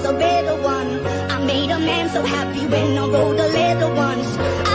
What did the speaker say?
a better one. I made a man so happy when I rode the leather ones.